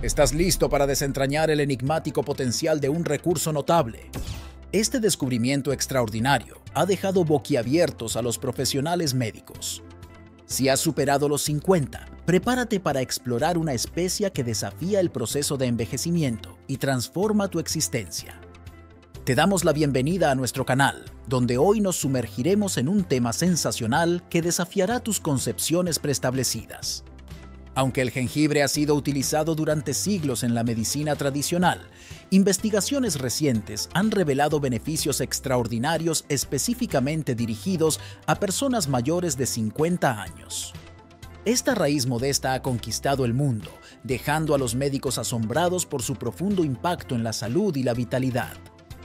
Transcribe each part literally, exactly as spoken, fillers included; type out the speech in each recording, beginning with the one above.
¿Estás listo para desentrañar el enigmático potencial de un recurso notable? Este descubrimiento extraordinario ha dejado boquiabiertos a los profesionales médicos. Si has superado los cincuenta, prepárate para explorar una especia que desafía el proceso de envejecimiento y transforma tu existencia. Te damos la bienvenida a nuestro canal, donde hoy nos sumergiremos en un tema sensacional que desafiará tus concepciones preestablecidas. Aunque el jengibre ha sido utilizado durante siglos en la medicina tradicional, investigaciones recientes han revelado beneficios extraordinarios específicamente dirigidos a personas mayores de cincuenta años. Esta raíz modesta ha conquistado el mundo, dejando a los médicos asombrados por su profundo impacto en la salud y la vitalidad.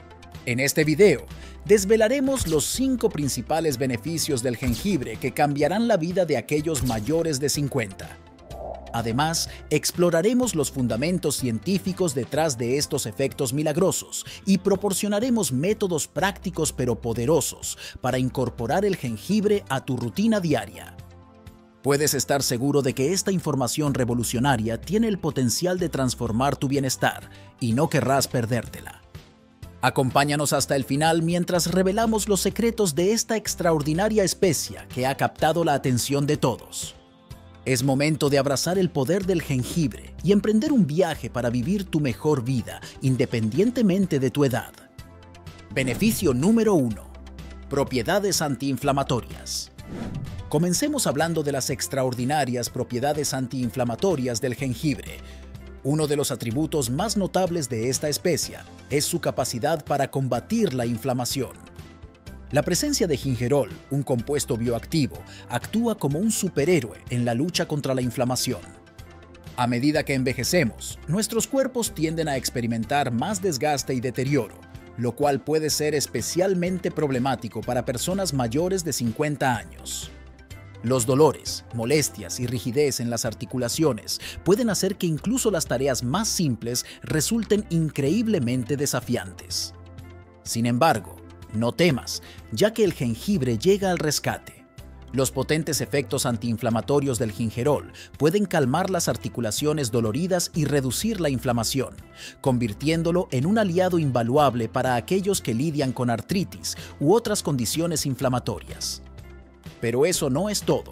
En este video, desvelaremos los cinco principales beneficios del jengibre que cambiarán la vida de aquellos mayores de cincuenta. Además, exploraremos los fundamentos científicos detrás de estos efectos milagrosos y proporcionaremos métodos prácticos pero poderosos para incorporar el jengibre a tu rutina diaria. Puedes estar seguro de que esta información revolucionaria tiene el potencial de transformar tu bienestar y no querrás perdértela. Acompáñanos hasta el final mientras revelamos los secretos de esta extraordinaria especia que ha captado la atención de todos. Es momento de abrazar el poder del jengibre y emprender un viaje para vivir tu mejor vida, independientemente de tu edad. Beneficio número uno. Propiedades antiinflamatorias. Comencemos hablando de las extraordinarias propiedades antiinflamatorias del jengibre. Uno de los atributos más notables de esta especia es su capacidad para combatir la inflamación. La presencia de gingerol, un compuesto bioactivo, actúa como un superhéroe en la lucha contra la inflamación. A medida que envejecemos, nuestros cuerpos tienden a experimentar más desgaste y deterioro, lo cual puede ser especialmente problemático para personas mayores de cincuenta años. Los dolores, molestias y rigidez en las articulaciones pueden hacer que incluso las tareas más simples resulten increíblemente desafiantes. Sin embargo, no temas, ya que el jengibre llega al rescate. Los potentes efectos antiinflamatorios del gingerol pueden calmar las articulaciones doloridas y reducir la inflamación, convirtiéndolo en un aliado invaluable para aquellos que lidian con artritis u otras condiciones inflamatorias. Pero eso no es todo.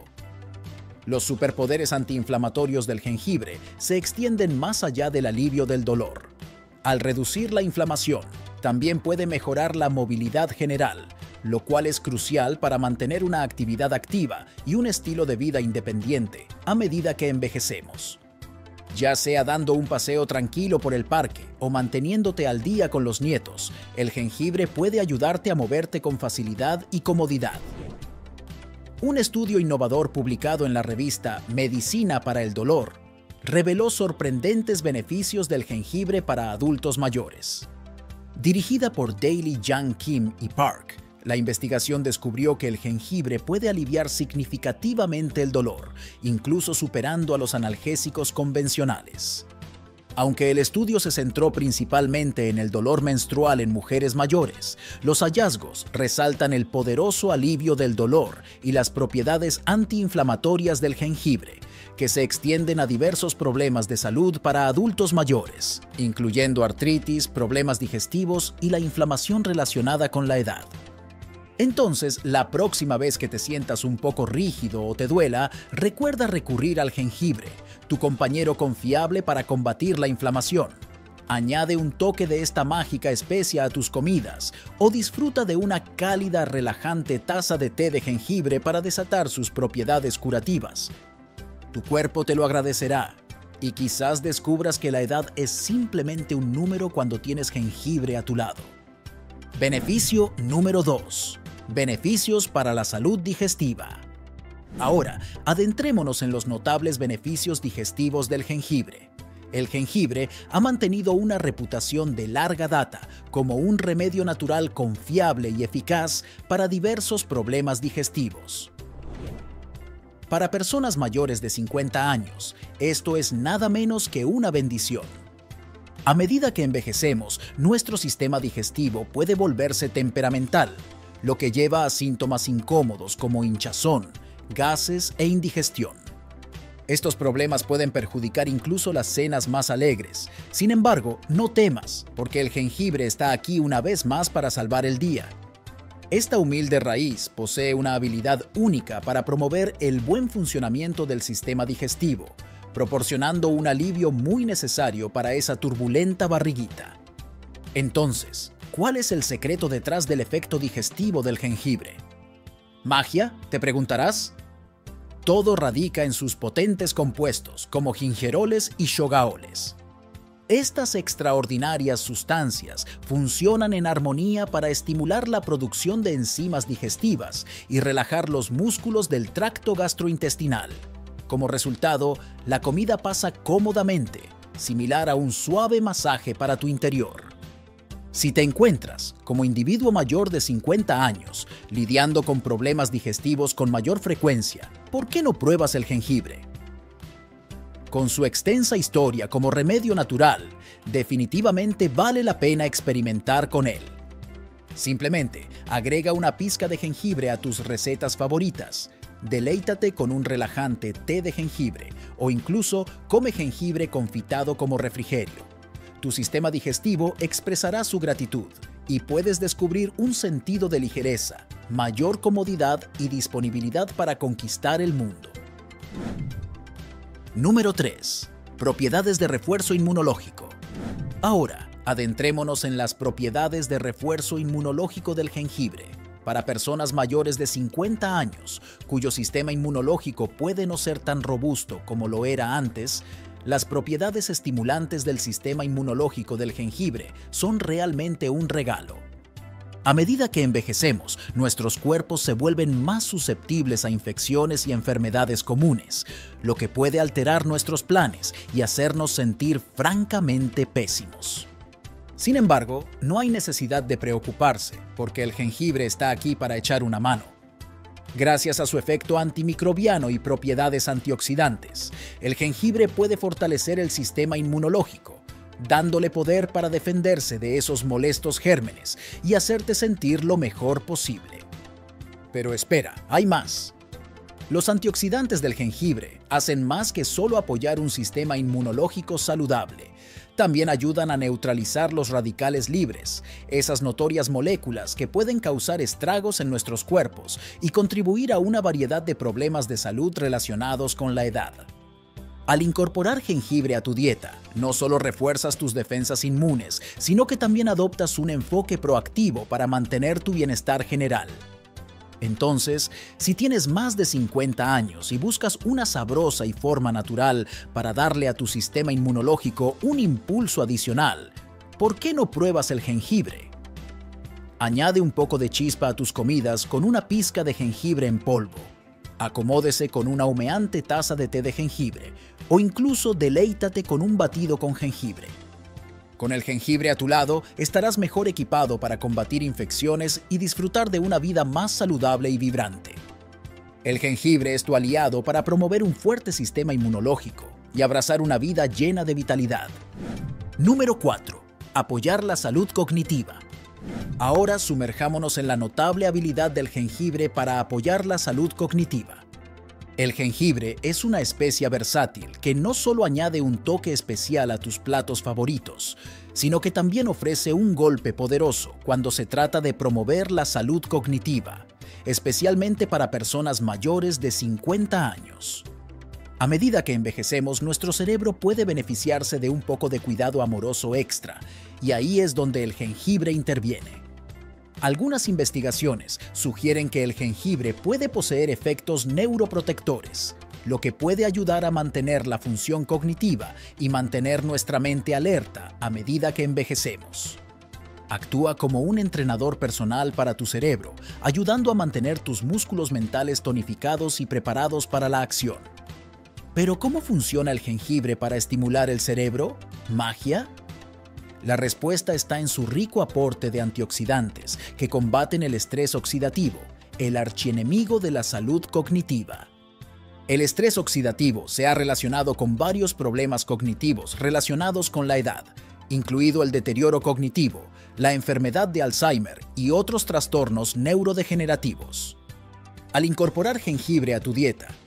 Los superpoderes antiinflamatorios del jengibre se extienden más allá del alivio del dolor. Al reducir la inflamación, también puede mejorar la movilidad general, lo cual es crucial para mantener una actividad activa y un estilo de vida independiente a medida que envejecemos. Ya sea dando un paseo tranquilo por el parque o manteniéndote al día con los nietos, el jengibre puede ayudarte a moverte con facilidad y comodidad. Un estudio innovador publicado en la revista Medicina para el Dolor reveló sorprendentes beneficios del jengibre para adultos mayores. Dirigida por Daly, Yang Kim y Park, la investigación descubrió que el jengibre puede aliviar significativamente el dolor, incluso superando a los analgésicos convencionales. Aunque el estudio se centró principalmente en el dolor menstrual en mujeres mayores, los hallazgos resaltan el poderoso alivio del dolor y las propiedades antiinflamatorias del jengibre, que se extienden a diversos problemas de salud para adultos mayores, incluyendo artritis, problemas digestivos y la inflamación relacionada con la edad. Entonces, la próxima vez que te sientas un poco rígido o te duela, recuerda recurrir al jengibre, tu compañero confiable para combatir la inflamación. Añade un toque de esta mágica especia a tus comidas o disfruta de una cálida, relajante taza de té de jengibre para desatar sus propiedades curativas. Tu cuerpo te lo agradecerá y quizás descubras que la edad es simplemente un número cuando tienes jengibre a tu lado. Beneficio número dos. Beneficios para la salud digestiva. Ahora, adentrémonos en los notables beneficios digestivos del jengibre. El jengibre ha mantenido una reputación de larga data como un remedio natural confiable y eficaz para diversos problemas digestivos. Para personas mayores de cincuenta años, esto es nada menos que una bendición. A medida que envejecemos, nuestro sistema digestivo puede volverse temperamental, lo que lleva a síntomas incómodos como hinchazón, gases e indigestión. Estos problemas pueden perjudicar incluso las cenas más alegres. Sin embargo, no temas, porque el jengibre está aquí una vez más para salvar el día. Esta humilde raíz posee una habilidad única para promover el buen funcionamiento del sistema digestivo, proporcionando un alivio muy necesario para esa turbulenta barriguita. Entonces, ¿cuál es el secreto detrás del efecto digestivo del jengibre? ¿Magia?, te preguntarás. Todo radica en sus potentes compuestos, como gingeroles y shogaoles. Estas extraordinarias sustancias funcionan en armonía para estimular la producción de enzimas digestivas y relajar los músculos del tracto gastrointestinal. Como resultado, la comida pasa cómodamente, similar a un suave masaje para tu interior. Si te encuentras, como individuo mayor de cincuenta años, lidiando con problemas digestivos con mayor frecuencia, ¿por qué no pruebas el jengibre? Con su extensa historia como remedio natural, definitivamente vale la pena experimentar con él. Simplemente agrega una pizca de jengibre a tus recetas favoritas, deleítate con un relajante té de jengibre o incluso come jengibre confitado como refrigerio. Tu sistema digestivo expresará su gratitud y puedes descubrir un sentido de ligereza, mayor comodidad y disponibilidad para conquistar el mundo. Número tres. Propiedades de refuerzo inmunológico. Ahora, adentrémonos en las propiedades de refuerzo inmunológico del jengibre. Para personas mayores de cincuenta años, cuyo sistema inmunológico puede no ser tan robusto como lo era antes, las propiedades estimulantes del sistema inmunológico del jengibre son realmente un regalo. A medida que envejecemos, nuestros cuerpos se vuelven más susceptibles a infecciones y enfermedades comunes, lo que puede alterar nuestros planes y hacernos sentir francamente pésimos. Sin embargo, no hay necesidad de preocuparse, porque el jengibre está aquí para echar una mano. Gracias a su efecto antimicrobiano y propiedades antioxidantes, el jengibre puede fortalecer el sistema inmunológico, dándole poder para defenderse de esos molestos gérmenes y hacerte sentir lo mejor posible. Pero espera, hay más. Los antioxidantes del jengibre hacen más que solo apoyar un sistema inmunológico saludable. También ayudan a neutralizar los radicales libres, esas notorias moléculas que pueden causar estragos en nuestros cuerpos y contribuir a una variedad de problemas de salud relacionados con la edad. Al incorporar jengibre a tu dieta, no solo refuerzas tus defensas inmunes, sino que también adoptas un enfoque proactivo para mantener tu bienestar general. Entonces, si tienes más de cincuenta años y buscas una sabrosa y forma natural para darle a tu sistema inmunológico un impulso adicional, ¿por qué no pruebas el jengibre? Añade un poco de chispa a tus comidas con una pizca de jengibre en polvo. Acomódese con una humeante taza de té de jengibre o incluso deleítate con un batido con jengibre. Con el jengibre a tu lado, estarás mejor equipado para combatir infecciones y disfrutar de una vida más saludable y vibrante. El jengibre es tu aliado para promover un fuerte sistema inmunológico y abrazar una vida llena de vitalidad. Número cuatro. Apoyar la salud cognitiva. Ahora sumerjámonos en la notable habilidad del jengibre para apoyar la salud cognitiva. El jengibre es una especia versátil que no solo añade un toque especial a tus platos favoritos, sino que también ofrece un golpe poderoso cuando se trata de promover la salud cognitiva, especialmente para personas mayores de cincuenta años. A medida que envejecemos, nuestro cerebro puede beneficiarse de un poco de cuidado amoroso extra, y ahí es donde el jengibre interviene. Algunas investigaciones sugieren que el jengibre puede poseer efectos neuroprotectores, lo que puede ayudar a mantener la función cognitiva y mantener nuestra mente alerta a medida que envejecemos. Actúa como un entrenador personal para tu cerebro, ayudando a mantener tus músculos mentales tonificados y preparados para la acción. ¿Pero cómo funciona el jengibre para estimular el cerebro? ¿Magia? La respuesta está en su rico aporte de antioxidantes que combaten el estrés oxidativo, el archienemigo de la salud cognitiva. El estrés oxidativo se ha relacionado con varios problemas cognitivos relacionados con la edad, incluido el deterioro cognitivo, la enfermedad de Alzheimer y otros trastornos neurodegenerativos. Al incorporar jengibre a tu dieta,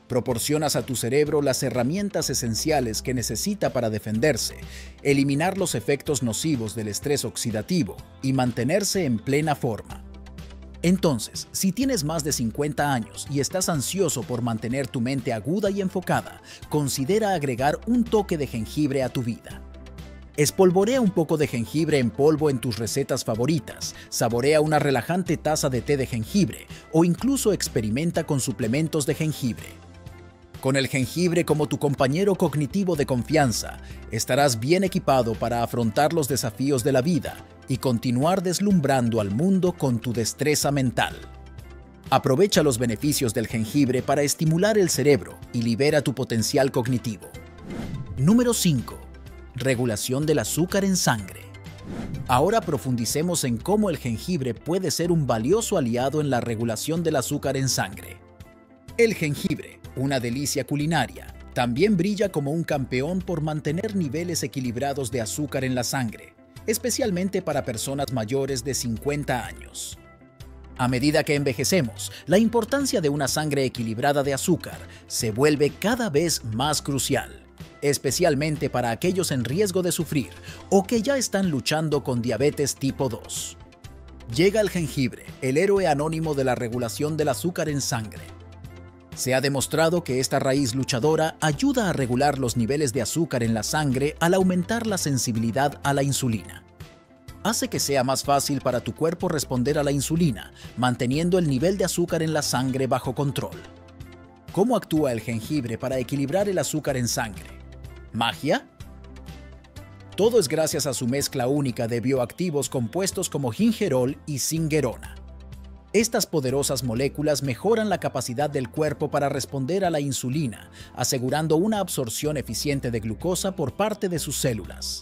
Proporcionas a tu cerebro las herramientas esenciales que necesita para defenderse, eliminar los efectos nocivos del estrés oxidativo y mantenerse en plena forma. Entonces, si tienes más de cincuenta años y estás ansioso por mantener tu mente aguda y enfocada, considera agregar un toque de jengibre a tu vida. Espolvorea un poco de jengibre en polvo en tus recetas favoritas, saborea una relajante taza de té de jengibre o incluso experimenta con suplementos de jengibre. Con el jengibre como tu compañero cognitivo de confianza, estarás bien equipado para afrontar los desafíos de la vida y continuar deslumbrando al mundo con tu destreza mental. Aprovecha los beneficios del jengibre para estimular el cerebro y libera tu potencial cognitivo. Número cinco. Regulación del azúcar en sangre. Ahora profundicemos en cómo el jengibre puede ser un valioso aliado en la regulación del azúcar en sangre. El jengibre, una delicia culinaria, también brilla como un campeón por mantener niveles equilibrados de azúcar en la sangre, especialmente para personas mayores de cincuenta años. A medida que envejecemos, la importancia de una sangre equilibrada de azúcar se vuelve cada vez más crucial, especialmente para aquellos en riesgo de sufrir o que ya están luchando con diabetes tipo dos. Llega el jengibre, el héroe anónimo de la regulación del azúcar en sangre. Se ha demostrado que esta raíz luchadora ayuda a regular los niveles de azúcar en la sangre al aumentar la sensibilidad a la insulina. Hace que sea más fácil para tu cuerpo responder a la insulina, manteniendo el nivel de azúcar en la sangre bajo control. ¿Cómo actúa el jengibre para equilibrar el azúcar en sangre? ¿Magia? Todo es gracias a su mezcla única de bioactivos compuestos como gingerol y zingerona. Estas poderosas moléculas mejoran la capacidad del cuerpo para responder a la insulina, asegurando una absorción eficiente de glucosa por parte de sus células.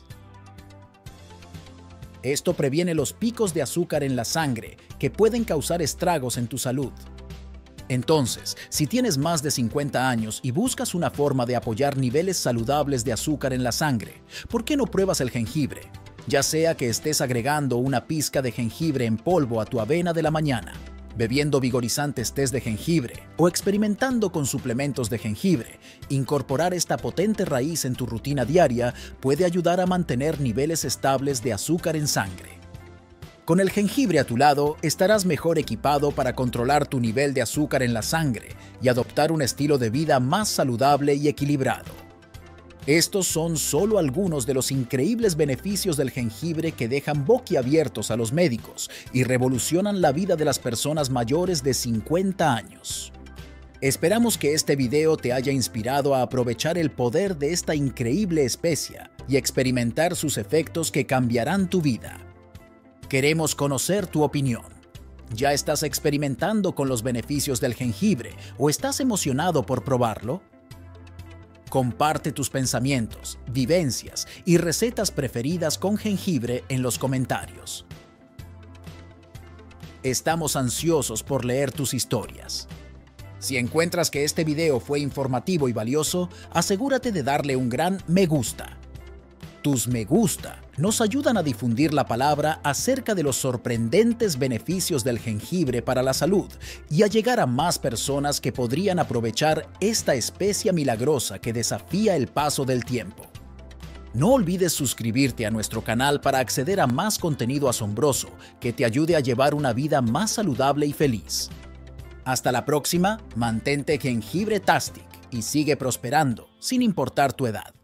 Esto previene los picos de azúcar en la sangre, que pueden causar estragos en tu salud. Entonces, si tienes más de cincuenta años y buscas una forma de apoyar niveles saludables de azúcar en la sangre, ¿por qué no pruebas el jengibre? Ya sea que estés agregando una pizca de jengibre en polvo a tu avena de la mañana, bebiendo vigorizantes tés de jengibre o experimentando con suplementos de jengibre, incorporar esta potente raíz en tu rutina diaria puede ayudar a mantener niveles estables de azúcar en sangre. Con el jengibre a tu lado, estarás mejor equipado para controlar tu nivel de azúcar en la sangre y adoptar un estilo de vida más saludable y equilibrado. Estos son solo algunos de los increíbles beneficios del jengibre que dejan boquiabiertos a los médicos y revolucionan la vida de las personas mayores de cincuenta años. Esperamos que este video te haya inspirado a aprovechar el poder de esta increíble especia y experimentar sus efectos que cambiarán tu vida. Queremos conocer tu opinión. ¿Ya estás experimentando con los beneficios del jengibre o estás emocionado por probarlo? Comparte tus pensamientos, vivencias y recetas preferidas con jengibre en los comentarios. Estamos ansiosos por leer tus historias. Si encuentras que este video fue informativo y valioso, asegúrate de darle un gran me gusta. Tus me gusta nos ayudan a difundir la palabra acerca de los sorprendentes beneficios del jengibre para la salud y a llegar a más personas que podrían aprovechar esta especia milagrosa que desafía el paso del tiempo. No olvides suscribirte a nuestro canal para acceder a más contenido asombroso que te ayude a llevar una vida más saludable y feliz. Hasta la próxima, mantente jengibre-tastic y sigue prosperando sin importar tu edad.